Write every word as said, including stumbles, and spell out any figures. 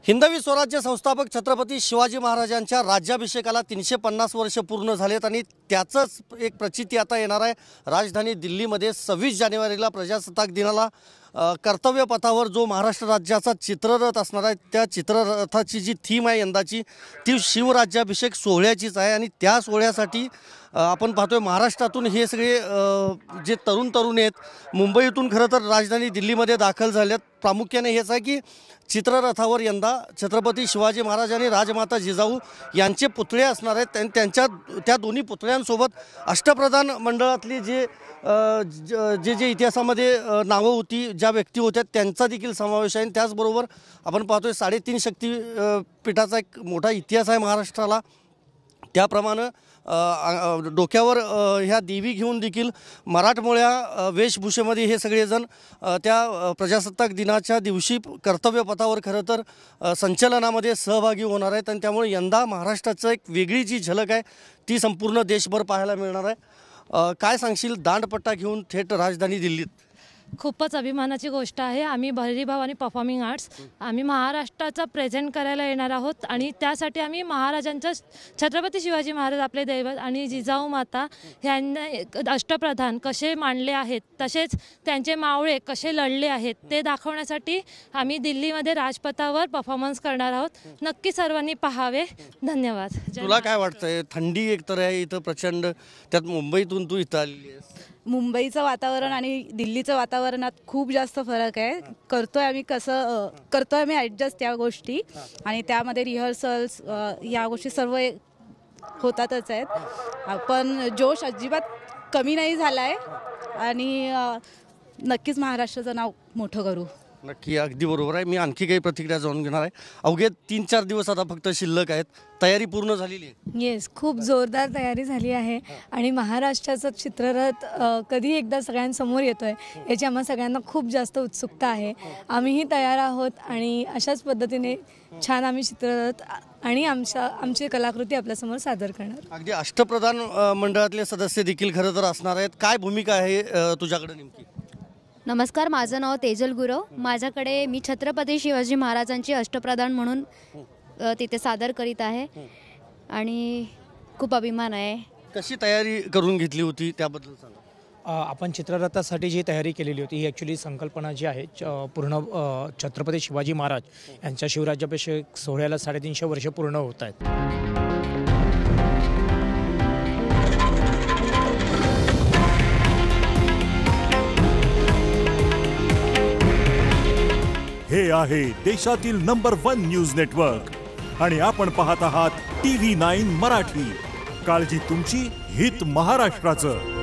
हिंदवी स्वराज्य संस्थापक छत्रपती शिवाजी महाराजांच्या राज्याभिषेकाला तीनशे पन्नास वर्ष पूर्ण झालेत आणि त्याचंच एक प्रचिती आता येणार आहे। राजधानी दिल्लीमध्ये सव्वीस जानेवारीला प्रजासत्ताक दिनाला कर्तव्य पथावर जो महाराष्ट्र राज्याचा चित्ररथ असणार आहे त्या चित्ररथाची जी थीम आहे यंदाची ती शिवराज्याभिषेक सोहळ्याचीच आहे आणि त्या सोहळ्यासाठी आपण पाहतोय महाराष्ट्रातून हे सगळे जे तरुण तरुणी आहेत मुंबईतून खरं तर राजधानी दिल्लीमध्ये दाखल झालेत। प्रामुख्याने हेच आहे की चित्ररथावर यंदा छत्रपती शिवाजी महाराज आणि राजमाता जिजाऊ यांचे पुतळे असणार आहेत आणि त्यांच्या त्या दोन्ही पुतळ्यांसोबत अष्टप्रधान मंडळातली जे जे जे इतिहासामध्ये नावं होती ज्या व्यक्ती होत्या त्यांचा देखील समावेश आहे। त्याचबरोबर आपण पाहतोय साडेतीन शक्तिपीठाचा एक मोठा इतिहास आहे महाराष्ट्राला। त्याप्रमाणे डोक्यावर ह्या देवी घेऊन देखील मराठमोळ्या वेशभूषेमध्ये हे सगळेजण त्या प्रजासत्ताक दिनाच्या दिवशी कर्तव्यपथावर खरं तर संचलनामध्ये सहभागी होणार आहेत आणि त्यामुळे यंदा महाराष्ट्राचं एक वेगळी जी झलक आहे ती संपूर्ण देशभर पाहायला मिळणार आहे। काय सांगशील दांडपट्टा घेऊन थेट राजधानी दिल्लीत? खूपच अभिमानाची गोष्ट आहे। आम्ही भैरीभाव आणि परफॉर्मिंग आर्ट्स आम्ही महाराष्ट्राचा प्रेझेंट करायला येणार आहोत आणि त्यासाठी आम्ही महाराजांच्या छत्रपती शिवाजी महाराज आपले दैवत आणि जिजाऊ माता यांना अष्टप्रधान कसे मांडले आहेत तसेच त्यांचे मावळे कसे लढले आहेत ते दाखवण्यासाठी आम्ही दिल्लीमध्ये राजपथावर परफॉर्मन्स करणार आहोत। नक्की सर्वांनी पाहावे। धन्यवाद। तुला काय वाटतंय? थंडी एकतर आहे इथं प्रचंड, त्यात मुंबईतून तू इथं आलेली आहेस। मुंबईचं वातावरण आणि दिल्लीचं वातावरणात खूप जास्त फरक आहे। करतोय आम्ही कसं करतोय आम्ही ॲडजस्ट त्या गोष्टी आणि त्यामध्ये रिहर्सल्स या गोष्टी सर्व होतातच आहेत। पण जोश अजिबात कमी नाही झाला आहे आणि नक्कीच महाराष्ट्राचं नाव मोठं करू। नक्की, अगदी बरोबर आहे। मी आणखी काही प्रतिक्रिया जाणून घेणार आहे। अवघे तीन चार दिवस आता फक्त शिल्लक आहेत, तयारी पूर्ण झालेली आहे? येस, खूप जोरदार तयारी झाली आहे आणि महाराष्ट्राचा चित्ररथ कधी एकदा सगळ्यांसमोर येतोय याची आम्हा सगळ्यांना खूप जास्त उत्सुकता आहे। आम्हीही तयार आहोत आणि अशाच पद्धतीने छान आम्ही चित्ररथ आणि आमच्या आमची कलाकृती आपल्यासमोर सादर करणार। अगदी अष्टप्रधान मंडळातले सदस्य देखील खरं तर असणार आहेत। काय भूमिका आहे तुझ्याकडे नेमकी? नमस्कार, माझं नाव तेजल गुरव। माझ्याकडे मी छत्रपती शिवाजी महाराजांची अष्टप्रधान म्हणून तिथे सादर करीत आहे आणि खूप अभिमान आहे। कशी तयारी करून घेतली होती त्याबद्दल सांगा। आपण चित्ररथासाठी जी तयारी केलेली होती ही ॲक्च्युली संकल्पना जी आहे पूर्ण छत्रपती शिवाजी महाराज यांच्या शिवराज्याभिषेक सोहळ्याला साडेतीनशे वर्ष पूर्ण होत आहेत। हे आहे देशातील नंबर वन न्यूज नेटवर्क आणि आपण पाहत आहात टी व्ही नाईन मराठी। काळजी तुमची, हित महाराष्ट्राचं।